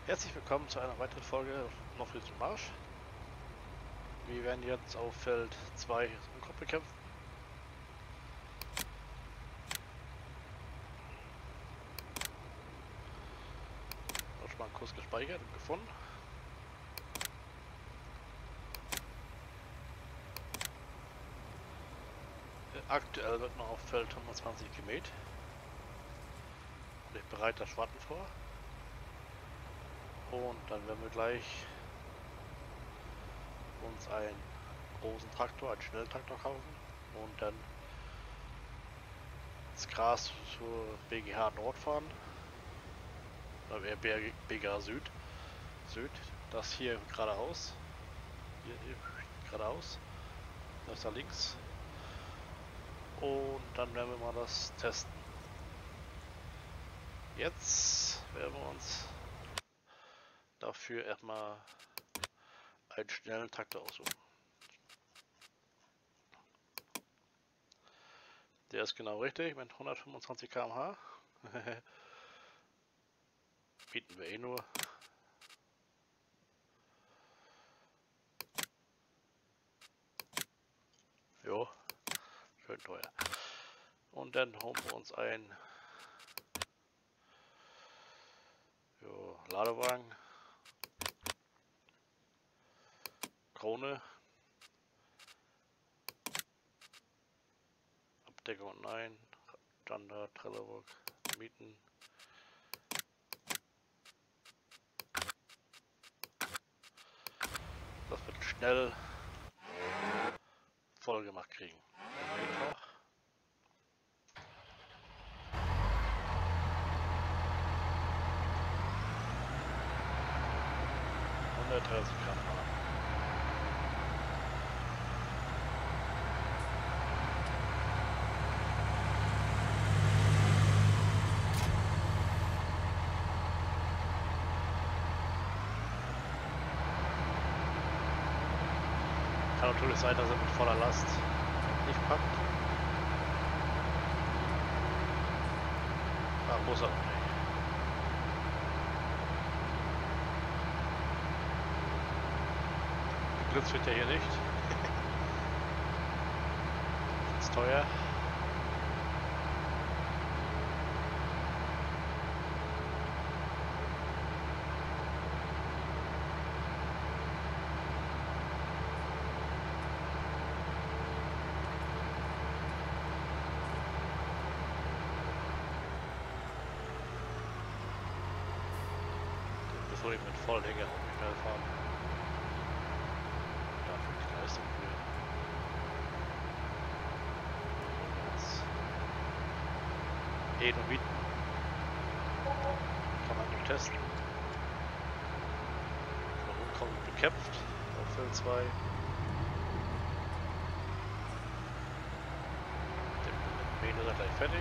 Herzlich willkommen zu einer weiteren Folge Nordfriesischen Marsch. Wir werden jetzt auf Feld 2 Unkraut bekämpfen. Auch schon mal einen Kurs gespeichert und gefunden. Aktuell wird noch auf Feld 25 gemäht. Und ich bereite das Schwarten vor. Und dann werden wir gleich uns einen großen Traktor, einen Schnelltraktor kaufen und dann das Gras zur BGH Nord fahren. Oder BGH Süd. Das hier geradeaus. Hier geradeaus. Das ist da links. Und dann werden wir mal das testen. Jetzt werden wir uns dafür erstmal einen schnellen Traktor aussuchen. Der ist genau richtig mit 125 km/h. Bieten wir eh nur. Jo, schön teuer. Und dann holen wir uns einen Ladewagen. Krone. Abdeckung nein. Standard, Trelleborg, Mieten. Das wird schnell voll gemacht kriegen. 130 km/h. Kann natürlich sein, dass er mit voller Last nicht packt. Ah, muss er auch nicht. Geblitzt wird ja hier nicht. Das ist teuer. Das soll ich mit Volllänge auch nicht schnell fahren. Dafür die Leistung für. Edomiten kann man nicht testen. Unkraut bekämpft auf Feld 2. Der Mähen ist er gleich fertig.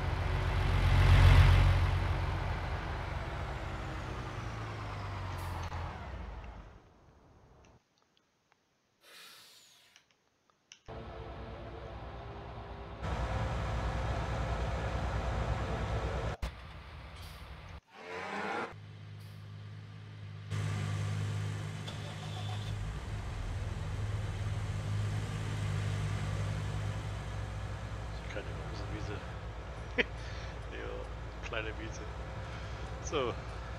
Keine große Wiese. Ja, kleine Wiese. So.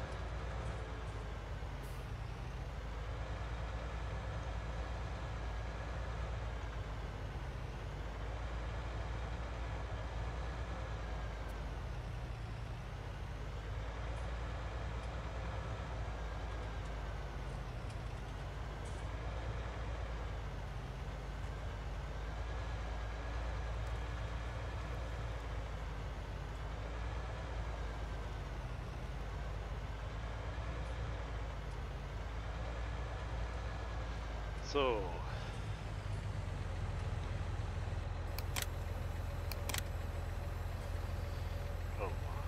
So. Oh.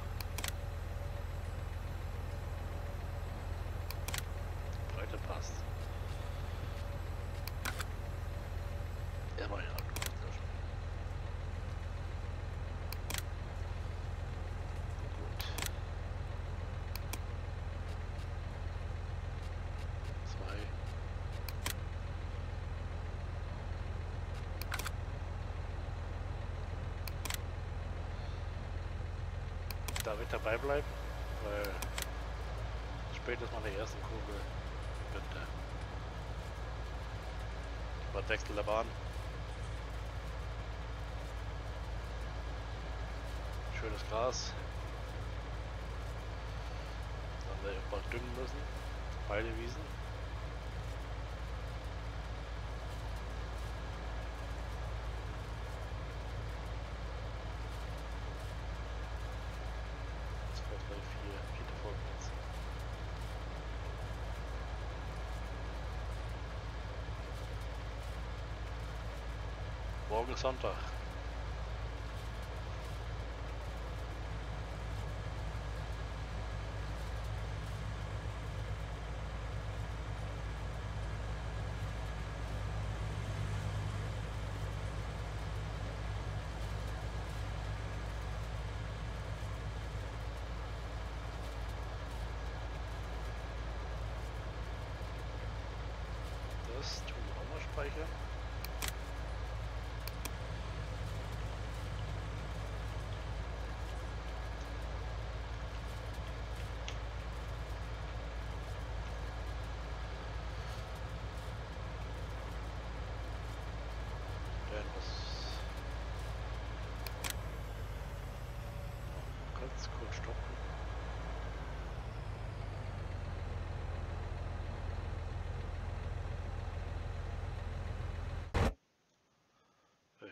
Breite passt. Er war ja gut. darf ich dabei bleiben, weil spätestens mal der ersten Kurve wird Wechsel der Bahn. Schönes Gras. Dann werde ich bald düngen müssen. Beide Wiesen. Morgen ist Sonntag. Das tun wir auch mal speichern. Ganz kurz stoppen. Hey.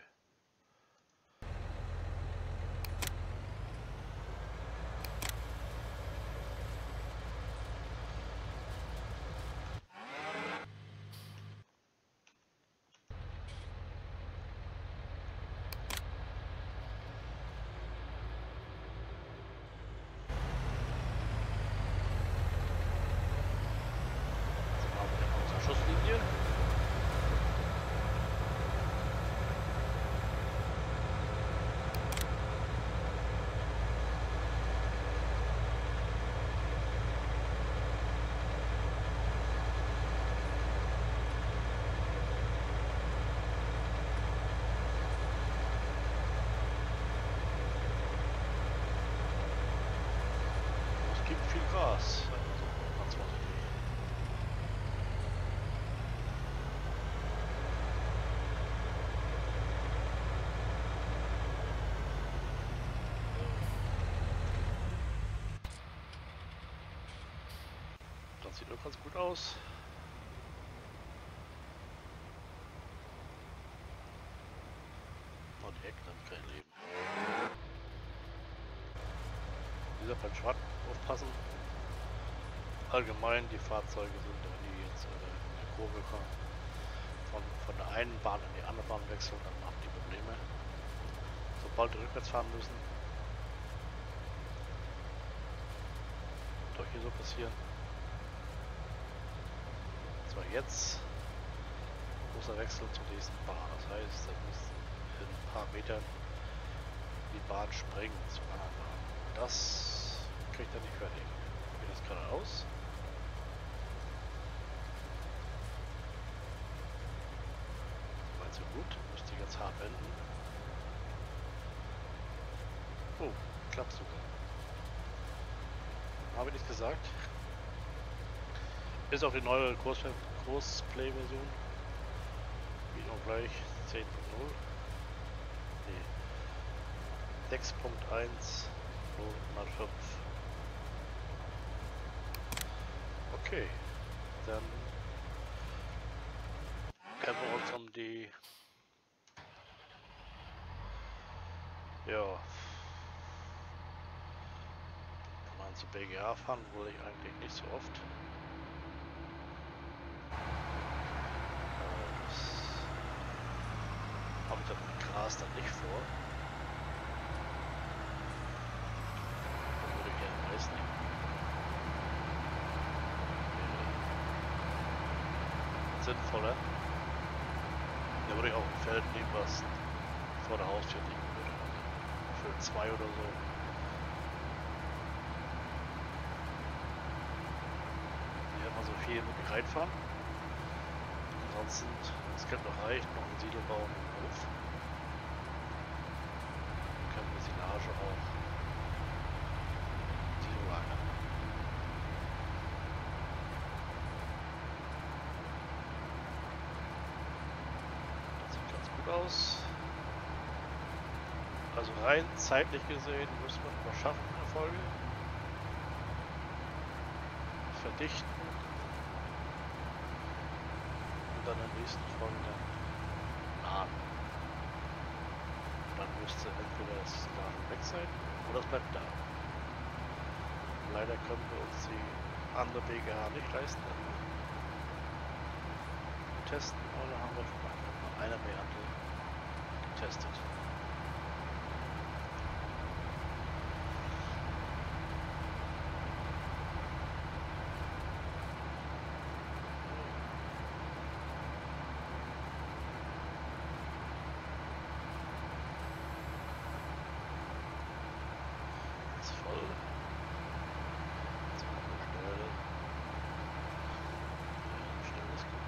Schusslinie. Es gibt viel Gras. Also, das sieht doch ganz gut aus. Oh, die Ecken haben kein Leben. Wie gesagt, beim Schwarz aufpassen. Allgemein die Fahrzeuge sind, wenn die jetzt in die Kurve kommen, von der einen Bahn in die andere Bahn wechseln, dann haben die Probleme. Sobald die rückwärts fahren müssen, doch hier so passieren. Zwar jetzt großer Wechsel zur nächsten Bahn, das heißt, er muss in ein paar Metern die Bahn springen zur anderen Bahn. Das kriegt er nicht fertig. Geht das gerade aus? So gut, müsste ich jetzt hart wenden. Oh, klappt sogar. Habe ich nicht gesagt. Ist auch die neue Großplay-Version. Wie noch gleich 10.0. Nee. 6.1.0.5. Okay. Dann können wir uns um die wenn man zu BGA fahren, würde ich eigentlich nicht so oft. Habe ich das mit Gras dann nicht vor. Das würde ich gerne weiß nehmen. Sinnvoller. Da würde ich auch ein Feld nehmen, was vor der Haustür liegen würde. Also für 2 oder so. Hier hat man so viel mit reinfahren. Ansonsten, das Geld noch reicht, noch ein Siedelbau im Hof. Dann können wir Silage auch gut aus. Also rein zeitlich gesehen muss man noch schaffen in der Folge. Verdichten. Und dann in der nächsten Folge dann laden. Dann müsste entweder das Laden weg sein oder es bleibt da. Leider können wir uns die andere BGH nicht leisten. Testen, oder haben wir schon mal einer mehr getestet. Ist voll. Jetzt machen wir schnell. Schnell ist gut.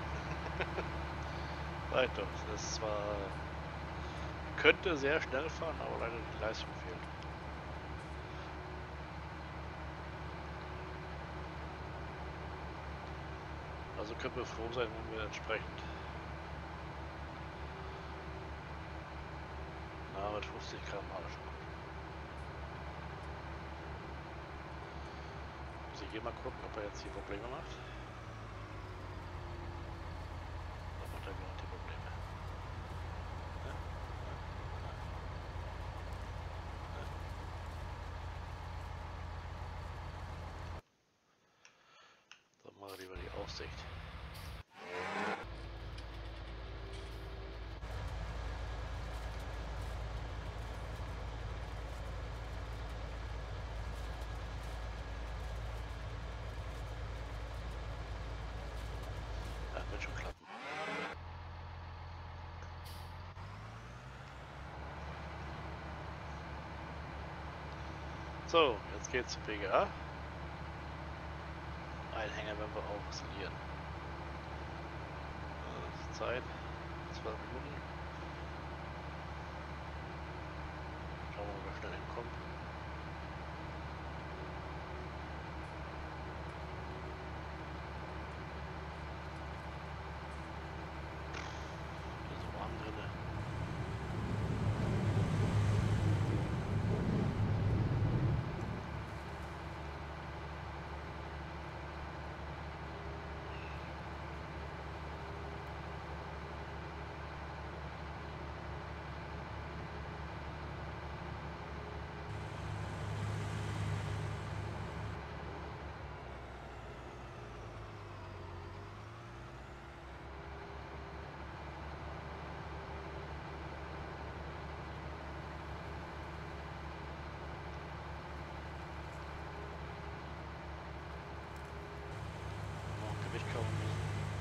Weiter. Das ist zwar könnte sehr schnell fahren, aber leider die Leistung fehlt. Also können wir froh sein, wenn wir entsprechend mit 50 km/h schon gut. Muss ich hier mal gucken, ob er jetzt hier Probleme macht. Dann macht er gerade die Probleme. Ja, ja, ja, ja. Dann machen wir lieber die Aussicht. Ja, wird schon klappen. So, jetzt geht's zu PGA. Einhänger werden wir auch installieren. Zeit 12 Minuten. Schauen wir mal, ob wir schnell hinkommen. Hier ist so warm drin. Noch Gewicht kaufen müssen.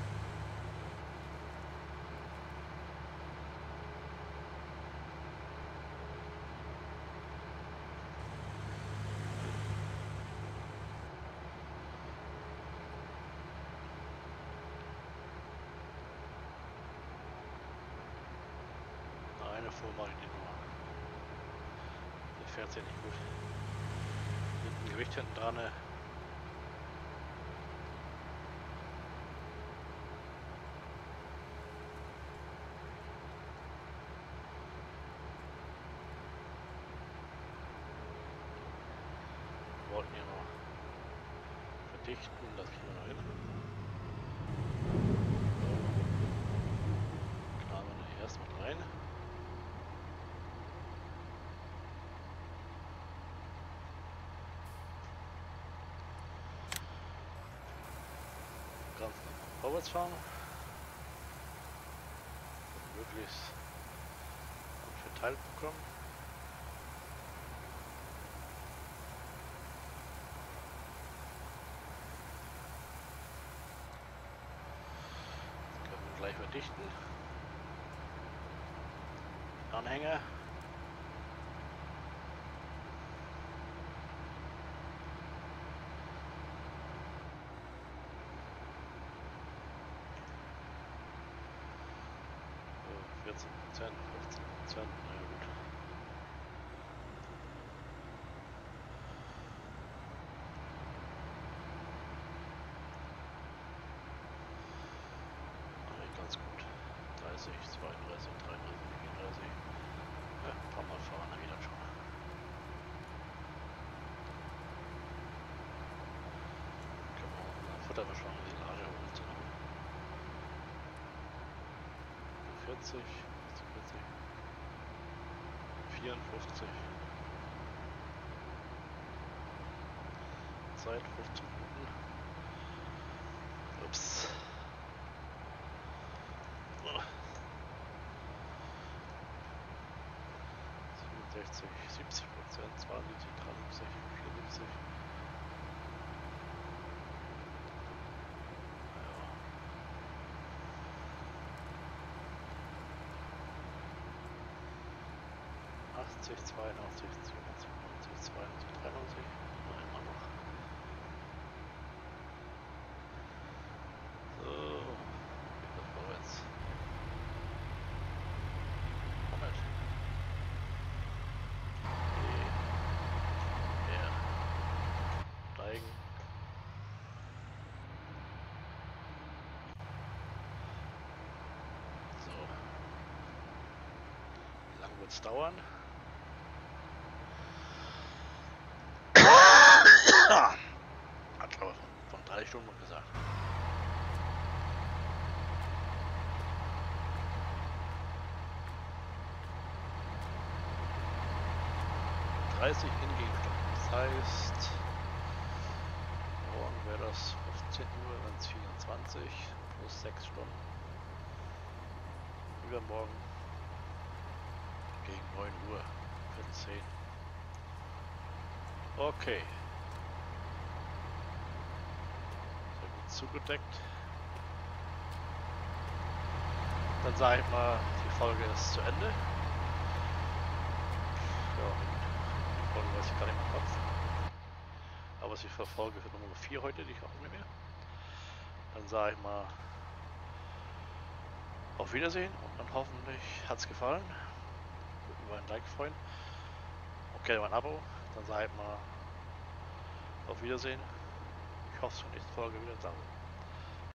Eine Fuhr mache ich die Nummer. Die fährt sich nicht gut. Mit dem Gewicht hinten dran. Wir wollten hier noch verdichten, das kriegen wir noch hin. So. Knallen wir hier erstmal rein. Ganz normal vorwärts fahren. Möglichst gut verteilt bekommen. Jetzt können wir gleich verdichten. Anhänger. So, 14%, 15%, na ja gut. Eigentlich ganz gut. 30. 32, 33, 34. Ja, ein paar Mal fahren wir wieder schon. Können wir auch mal Futterbeschwang die Lage holen zu noch. 40, 40, 54. Zeit 15 Minuten. Ups. 67, 70%, 72, 73, 74. Ja. 80, 82, 97, 90, 92, 93. Na, immer noch. So, geht das vorwärts. 100. Ja. Steigen. So. Wie lange wird es dauern? Hat glaube ich von 3 Stunden gesagt. Ingehstunden. Das heißt, morgen wäre das 15 Uhr, dann 24 plus 6 Stunden. Übermorgen gegen 9 Uhr, 14. Okay. Sehr gut zugedeckt. Dann sage ich mal, die Folge ist zu Ende. Ja, die Folge weiß ich gar nicht mehr im Kopf. Aber es ist die Folge für Nummer 4 heute, die ich auch nicht mehr. Dann sage ich mal, auf Wiedersehen und dann hoffentlich hat es gefallen. Würde mich über ein Like freuen. Okay, über ein Abo. Dann sage ich mal, auf Wiedersehen. Ich hoffe, zur nächsten Folge wieder da.